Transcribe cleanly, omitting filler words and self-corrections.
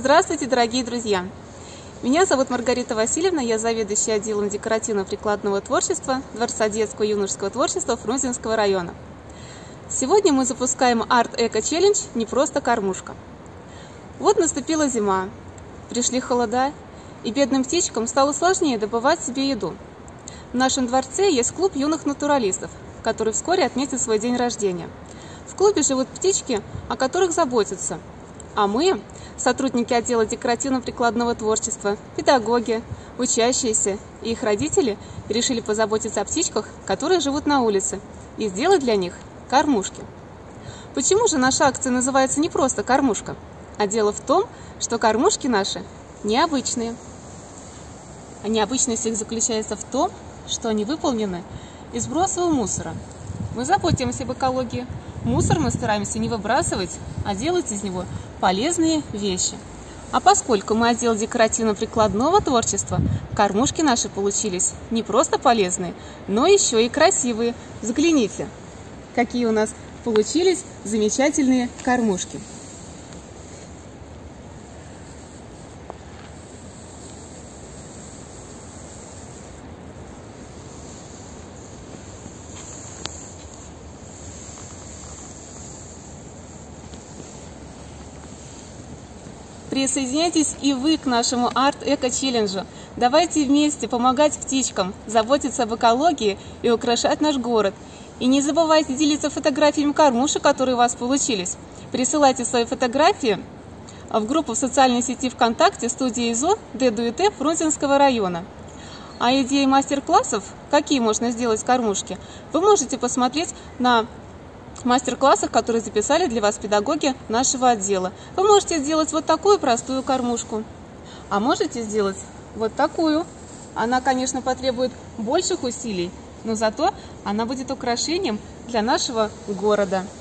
Здравствуйте, дорогие друзья! Меня зовут Маргарита Васильевна, я заведующая отделом декоративно-прикладного творчества Дворца детского и юношеского творчества Фрунзенского района. Сегодня мы запускаем арт-эко-челлендж «Не просто кормушка». Вот наступила зима, пришли холода, и бедным птичкам стало сложнее добывать себе еду. В нашем дворце есть клуб юных натуралистов, который вскоре отметит свой день рождения. В клубе живут птички, о которых заботятся. А мы, сотрудники отдела декоративно-прикладного творчества, педагоги, учащиеся и их родители, решили позаботиться о птичках, которые живут на улице, и сделать для них кормушки. Почему же наша акция называется не просто кормушка? А дело в том, что кормушки наши необычные. А необычность их заключается в том, что они выполнены из бросового мусора. Мы заботимся об экологии. Мусор мы стараемся не выбрасывать, а делать из него полезные вещи. А поскольку мы отдел декоративно-прикладного творчества, кормушки наши получились не просто полезные, но еще и красивые. Взгляните, какие у нас получились замечательные кормушки. Присоединяйтесь и вы к нашему арт-эко-челленджу. Давайте вместе помогать птичкам, заботиться об экологии и украшать наш город. И не забывайте делиться фотографиями кормушек, которые у вас получились. Присылайте свои фотографии в группу в социальной сети ВКонтакте студии ИЗО ДДУТ Фрунзенского района. А идеи мастер-классов, какие можно сделать кормушки, вы можете посмотреть на мастер-классах, которые записали для вас педагоги нашего отдела. Вы можете сделать вот такую простую кормушку, а можете сделать вот такую. Она, конечно, потребует больших усилий, но зато она будет украшением для нашего города.